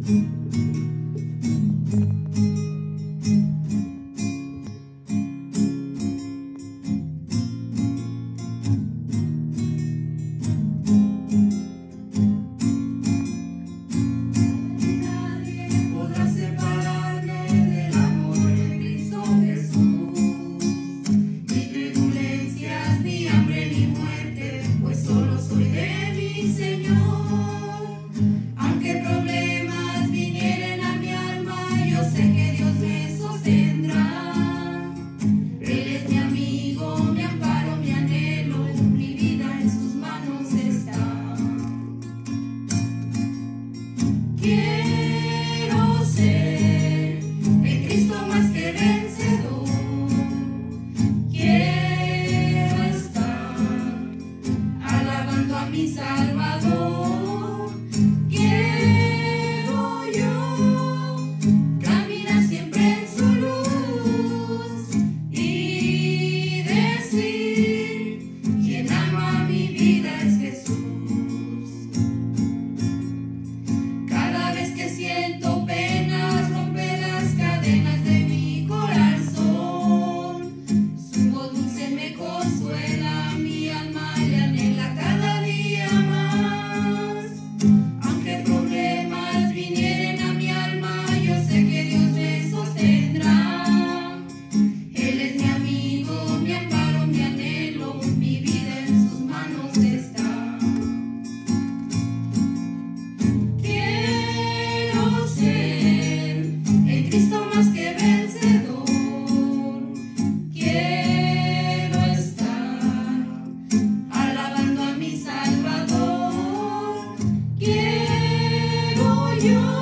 Quiero ser en Cristo más que vencedor. Quiero estar alabando a mi Salvador. Quiero yo caminar siempre en su luz y decir: quien ama mi vida es Jesús. Siento penas, rompe las cadenas de mi corazón. Su voz dulce me consuela, mi alma le anhela cada día más. Aunque problemas vinieren a mi alma, yo sé que Dios me sostendrá. Él es mi amigo, mi amparo, mi anhelo, mi vida en sus manos está. Cristo más que vencedor. Quiero estar alabando a mi Salvador. Quiero yo